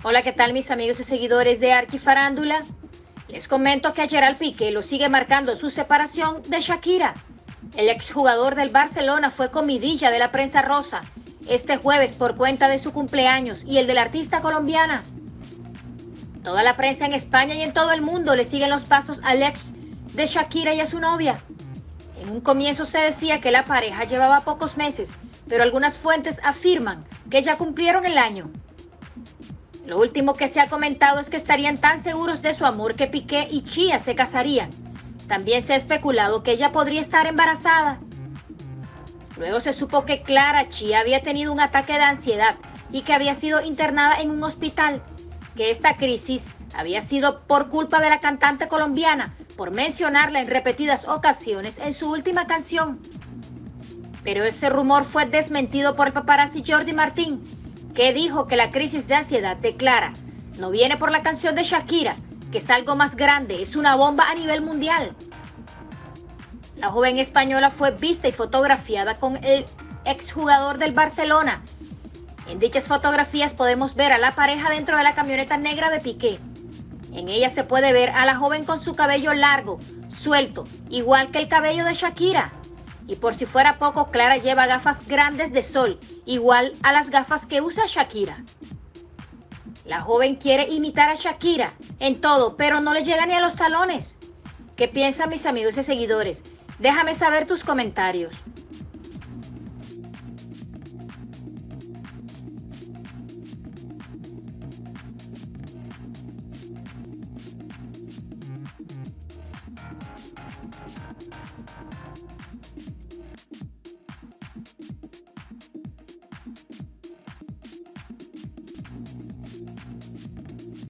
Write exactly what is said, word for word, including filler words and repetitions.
Hola, ¿qué tal mis amigos y seguidores de Arquifarándula? Les comento que Gerard Piqué lo sigue marcando su separación de Shakira. El exjugador del Barcelona fue comidilla de la prensa rosa este jueves por cuenta de su cumpleaños y el de la artista colombiana. Toda la prensa en España y en todo el mundo le siguen los pasos al ex de Shakira y a su novia. En un comienzo se decía que la pareja llevaba pocos meses, pero algunas fuentes afirman que ya cumplieron el año. Lo último que se ha comentado es que estarían tan seguros de su amor que Piqué y Chia se casarían. También se ha especulado que ella podría estar embarazada. Luego se supo que Clara Chia había tenido un ataque de ansiedad y que había sido internada en un hospital, que esta crisis había sido por culpa de la cantante colombiana, por mencionarla en repetidas ocasiones en su última canción. Pero ese rumor fue desmentido por el paparazzi Jordi Martín, que dijo que la crisis de ansiedad de Clara no viene por la canción de Shakira, que es algo más grande, es una bomba a nivel mundial. La joven española fue vista y fotografiada con el exjugador del Barcelona. En dichas fotografías podemos ver a la pareja dentro de la camioneta negra de Piqué. En ella se puede ver a la joven con su cabello largo, suelto, igual que el cabello de Shakira. Y por si fuera poco, Clara lleva gafas grandes de sol, igual a las gafas que usa Shakira. La joven quiere imitar a Shakira en todo, pero no le llega ni a los talones. ¿Qué piensan mis amigos y seguidores? Déjame saber tus comentarios.